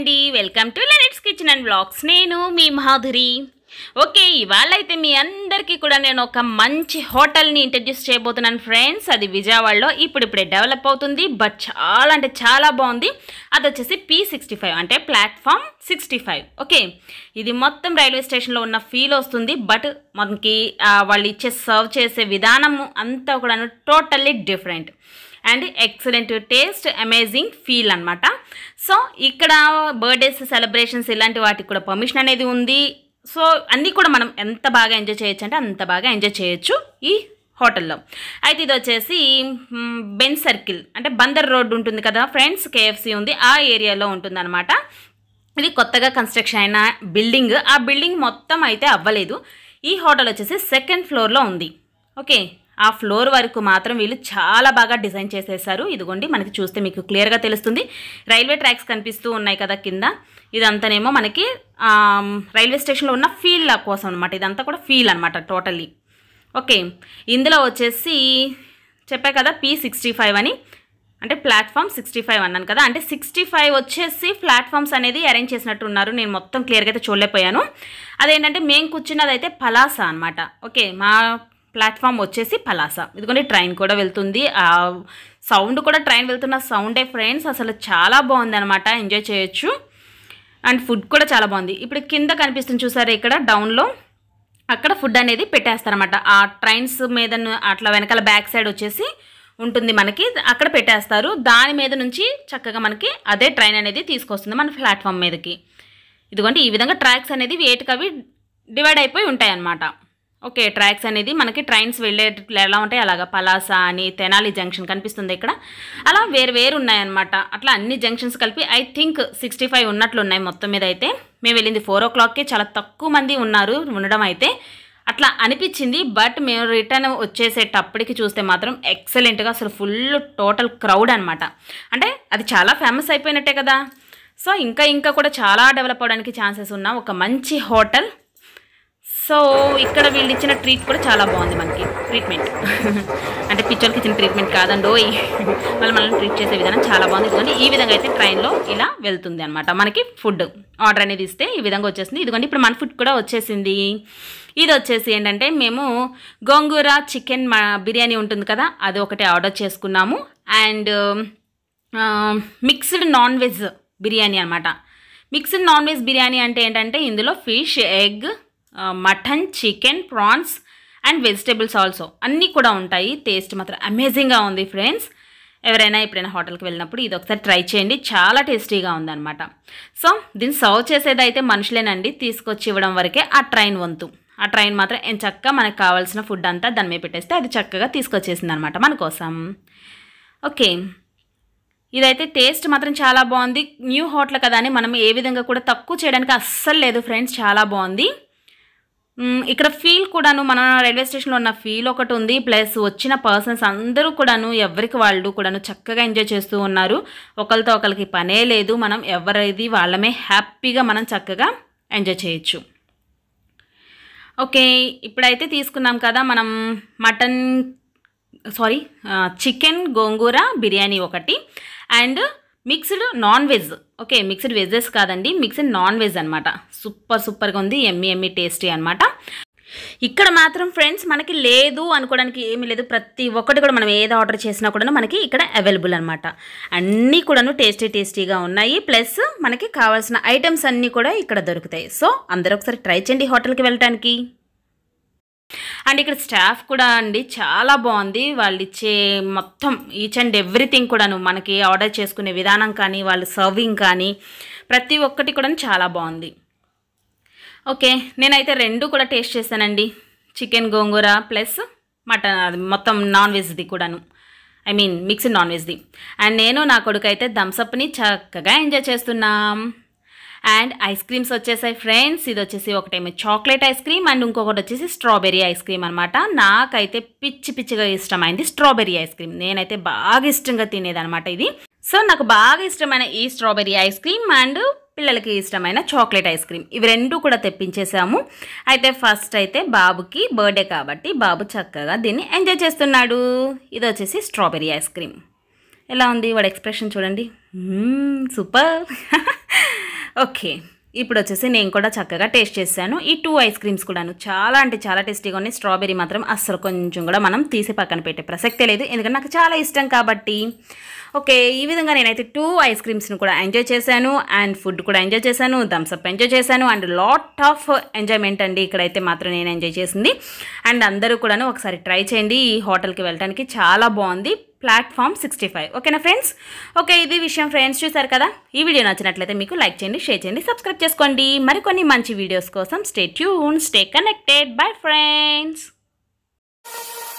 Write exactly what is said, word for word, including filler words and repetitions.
అండి welcome to Lenit's kitchen and vlogs నేను మీ మాధురి ఓకే ఇవాళ అయితే మీ అందరికీ కూడా నేను ఒక మంచి హోటల్ని ఇంట్రడ్యూస్ చేయబోతున్నాను ఫ్రెండ్స్ అది విజయవాడలో ఇప్పుడిప్పుడే డెవలప్ అవుతుంది బట్ చాలా అంటే చాలా బాగుంది అది వచ్చేసి పీ సిక్స్టీ ఫైవ్ అంటే ప్లాట్ఫామ్ సిక్స్టీ ఫైవ్ ఓకే ఇది మొత్తం రైల్వే స్టేషన్లో ఉన్న ఫీల్ వస్తుంది బట్ మనకి వాళ్ళు ఇచ్చే సర్వ్ చేసే విధానం అంతా కూడా totally different and excellent taste amazing feel అనమాట సో ఇక్కడ బర్త్డేస్ సెలబ్రేషన్స్ ఇలాంటి వాటికి కూడా పర్మిషన్ అనేది ఉంది సో అన్నీ కూడా మనం ఎంత బాగా ఎంజాయ్ చేయొచ్చు అంటే అంత బాగా ఎంజాయ్ చేయొచ్చు ఈ హోటల్లో అయితే ఇది వచ్చేసి బెన్ సర్కిల్ అంటే బందర్ రోడ్ ఉంటుంది కదా ఫ్రెండ్స్ కేఎఫ్సి ఉంది ఆ ఏరియాలో ఉంటుందన్నమాట ఇది కొత్తగా కన్స్ట్రక్షన్ అయిన బిల్డింగ్ ఆ బిల్డింగ్ మొత్తం అయితే అవ్వలేదు ఈ హోటల్ వచ్చేసి సెకండ్ ఫ్లోర్లో ఉంది ఓకే ఆ ఫ్లోర్ వరకు మాత్రం వీళ్ళు చాలా బాగా డిజైన్ చేసేసారు ఇదిగోండి మనకి చూస్తే మీకు క్లియర్గా తెలుస్తుంది రైల్వే ట్రాక్స్ కనిపిస్తూ ఉన్నాయి కదా కింద ఇదంతానేమో మనకి రైల్వే స్టేషన్లో ఉన్న ఫీల్ కోసం అనమాట ఇదంతా కూడా ఫీల్ అనమాట టోటల్లీ ఓకే ఇందులో వచ్చేసి చెప్పా కదా పీ సిక్స్టీ ఫైవ్ అని అంటే ప్లాట్ఫామ్ సిక్స్టీ ఫైవ్ అన్నాను కదా అంటే సిక్స్టీ ఫైవ్ వచ్చేసి ప్లాట్ఫామ్స్ అనేది అరేంజ్ చేసినట్టు ఉన్నారు నేను మొత్తం క్లియర్గా అయితే చూడలేకపోయాను అదేంటంటే మేము కూర్చున్నది అయితే పలాసా అనమాట ఓకే మా ప్లాట్ఫామ్ వచ్చేసి పలాస ఇదిగోండి ట్రైన్ కూడా వెళ్తుంది ఆ సౌండ్ కూడా ట్రైన్ వెళ్తున్న సౌండే ఫ్రెండ్స్ అసలు చాలా బాగుంది అనమాట ఎంజాయ్ చేయొచ్చు అండ్ ఫుడ్ కూడా చాలా బాగుంది ఇప్పుడు కింద కనిపిస్తుంది చూసారా ఇక్కడ డౌన్లో అక్కడ ఫుడ్ అనేది పెట్టేస్తారనమాట ఆ ట్రైన్స్ మీద అట్లా వెనకాల బ్యాక్ సైడ్ వచ్చేసి ఉంటుంది మనకి అక్కడ పెట్టేస్తారు దాని మీద నుంచి చక్కగా మనకి అదే ట్రైన్ అనేది తీసుకొస్తుంది మన ప్లాట్ఫామ్ మీదకి ఇదిగోండి ఈ విధంగా ట్రాక్స్ అనేది వేటికి అవి డివైడ్ అయిపోయి ఉంటాయి అన్నమాట ఓకే ట్రాక్స్ అనేది మనకి ట్రైన్స్ వెళ్ళే ఎలా ఉంటాయి అలాగా పలాస అని తెనాలి జంక్షన్ కనిపిస్తుంది ఇక్కడ అలా వేరు వేరు ఉన్నాయన్నమాట అట్లా అన్ని జంక్షన్స్ కలిపి ఐ థింక్ సిక్స్టీ ఫైవ్ ఉన్నట్లు ఉన్నాయి మొత్తం మీద అయితే మేము వెళ్ళింది ఫోర్ ఓ క్లాక్కే చాలా తక్కువ మంది ఉన్నారు ఉండడం అయితే అట్లా అనిపించింది బట్ మేము రిటర్న్ వచ్చేసేటప్పటికి చూస్తే మాత్రం ఎక్సలెంట్గా అసలు ఫుల్ టోటల్ క్రౌడ్ అనమాట అంటే అది చాలా ఫేమస్ అయిపోయినట్టే కదా సో ఇంకా ఇంకా కూడా చాలా డెవలప్ అవడానికి ఛాన్సెస్ ఉన్న ఒక మంచి హోటల్ సో ఇక్కడ వీళ్ళు ఇచ్చిన ట్రీట్ కూడా చాలా బాగుంది మనకి ట్రీట్మెంట్ అంటే పిక్చర్కి ఇచ్చిన ట్రీట్మెంట్ కాదండి మళ్ళీ మనల్ని ట్రీట్ చేసే విధానం చాలా బాగుంది ఇదిగోండి ఈ విధంగా అయితే ట్రైన్లో ఇలా వెళ్తుంది అనమాట మనకి ఫుడ్ ఆర్డర్ అనేది ఇస్తే ఈ విధంగా వచ్చేసింది ఇదిగోండి ఇప్పుడు మన ఫుడ్ కూడా వచ్చేసింది ఇది వచ్చేసి ఏంటంటే మేము గోంగూర చికెన్ బిర్యానీ ఉంటుంది కదా అది ఒకటి ఆర్డర్ చేసుకున్నాము and mixed non veg biryani అనమాట మిక్స్డ్ నాన్ వెజ్ బిర్యానీ అంటే ఏంటంటే ఇందులో fish egg mutton chicken prawns and vegetables also అన్నీ కూడా ఉంటాయి టేస్ట్ మాత్రం అమేజింగ్గా ఉంది ఫ్రెండ్స్ ఎవరైనా ఎప్పుడైనా హోటల్కి వెళ్ళినప్పుడు ఇది ఒకసారి ట్రై చేయండి చాలా టేస్టీగా ఉందన్నమాట సో దీన్ని సర్వ్ చేసేది అయితే మనుషులేనండి తీసుకొచ్చి ఇవ్వడం వరకే ఆ ట్రైన్ వంతు ఆ ట్రైన్ మాత్రం ఏం చక్కగా మనకు కావాల్సిన ఫుడ్ అంతా దాని మీద పెట్టేస్తే అది చక్కగా తీసుకొచ్చేసింది అనమాట మన కోసం ఓకే ఇదైతే టేస్ట్ మాత్రం చాలా బాగుంది న్యూ హోటల్ కదా అని మనం ఏ విధంగా కూడా తక్కువ చేయడానికి అస్సలు లేదు ఫ్రెండ్స్ చాలా బాగుంది ఇక్కడ ఫీల్ కూడాను మన రైల్వే స్టేషన్లో ఉన్న ఫీల్ ఒకటి ఉంది ప్లస్ వచ్చిన పర్సన్స్ అందరూ కూడాను ఎవరికి వాళ్ళు కూడాను చక్కగా ఎంజాయ్ చేస్తూ ఉన్నారు ఒకరితో ఒకరికి పనే లేదు మనం ఎవరిది వాళ్ళమే హ్యాపీగా మనం చక్కగా ఎంజాయ్ చేయొచ్చు ఓకే ఇప్పుడైతే తీసుకున్నాం కదా మనం mutton sorry chicken gongura biryani ఒకటి and mixed non veg okay mixed vegs కాదండి మిక్స్డ్ నాన్ వెజ్ అనమాట సూపర్ సూపర్గా ఉంది ఎమ్మి ఎమ్మి టేస్టీ అనమాట ఇక్కడ మాత్రం ఫ్రెండ్స్ మనకి లేదు అనుకోవడానికి ఏమీ లేదు ప్రతి ఒక్కటి కూడా మనం ఏది ఆర్డర్ చేసినా కూడా మనకి ఇక్కడ అవైలబుల్ అనమాట అన్నీ కూడాను టేస్టీ టేస్టీగా ఉన్నాయి ప్లస్ మనకి కావాల్సిన ఐటమ్స్ అన్నీ కూడా ఇక్కడ దొరుకుతాయి సో అందరూ ఒకసారి ట్రై చేయండి హోటల్కి వెళ్ళటానికి అండ్ ఇక్కడ స్టాఫ్ కూడా అండి చాలా బాగుంది వాళ్ళు ఇచ్చే మొత్తం ఈచ్ అండ్ ఎవ్రీథింగ్ కూడాను మనకి ఆర్డర్ చేసుకునే విధానం కానీ వాళ్ళు సర్వింగ్ కానీ ప్రతి ఒక్కటి కూడా చాలా బాగుంది ఓకే నేనైతే రెండు కూడా టేస్ట్ చేశానండి చికెన్ గోంగూర ప్లస్ మటన్ మొత్తం నాన్ వెజ్ది కూడాను ఐ మీన్ మిక్స్డ్ నాన్ వెజ్ది అండ్ నేను నా కొడుకు అయితే థమ్స్అప్ని చక్కగా ఎంజాయ్ చేస్తున్నాం అండ్ ఐస్ క్రీమ్స్ వచ్చేసాయి ఫ్రెండ్స్ ఇది వచ్చేసి ఒకటేమో చాక్లెట్ ఐస్ క్రీమ్ అండ్ ఇంకొకటి వచ్చేసి స్ట్రాబెర్రీ ఐస్ క్రీమ్ అనమాట నాకైతే పిచ్చి పిచ్చిగా ఇష్టమైంది స్ట్రాబెర్రీ ఐస్ క్రీమ్ నేనైతే బాగా ఇష్టంగా తినేదనమాట ఇది సో నాకు బాగా ఇష్టమైన ఈ స్ట్రాబెర్రీ ఐస్ క్రీమ్ అండ్ పిల్లలకి ఇష్టమైన చాక్లెట్ ఐస్ క్రీమ్ ఇవి రెండు కూడా తెప్పించేసాము అయితే ఫస్ట్ అయితే బాబుకి బర్త్డే కాబట్టి బాబు చక్కగా దీన్ని ఎంజాయ్ చేస్తున్నాడు ఇది వచ్చేసి స్ట్రాబెర్రీ ఐస్ క్రీమ్ ఎలా ఉంది వాడి ఎక్స్ప్రెషన్ చూడండి సూపర్ ఓకే. ఇప్పుడు వచ్చేసి నేను కూడా చక్కగా టేస్ట్ చేశాను. ఈ టూ ఐస్ క్రీమ్స్ కూడాను చాలా అంటే చాలా టేస్టీగా ఉన్నాయి. స్ట్రాబెర్రీ మాత్రం అస్సలు కొంచెం కూడా మనం తీసి పక్కన పెట్టే ప్రసక్తే లేదు, ఎందుకంటే నాకు చాలా ఇష్టం కాబట్టి. ఓకే, ఈ విధంగా నేనైతే టూ ఐస్ క్రీమ్స్ని కూడా ఎంజాయ్ చేశాను, అండ్ ఫుడ్ కూడా ఎంజాయ్ చేశాను, థమ్స్ అప్ ఎంజాయ్ చేశాను, అండ్ లాట్ ఆఫ్ ఎంజాయ్మెంట్ అండి ఇక్కడైతే మాత్రం నేను ఎంజాయ్ చేసింది. అండ్ అందరూ కూడాను ఒకసారి ట్రై చేయండి, ఈ హోటల్కి వెళ్ళడానికి చాలా బాగుంది. Platform sixty five. ఓకేనా ఫ్రెండ్స్? ఓకే, ఇది విషయం ఫ్రెండ్స్. చూసారు కదా, ఈ వీడియో నచ్చినట్లయితే మీకు లైక్ చేయండి, షేర్ చేయండి, సబ్స్క్రైబ్ చేసుకోండి. మరికొన్ని మంచి వీడియోస్ కోసం stay tune, stay connected. Bye friends.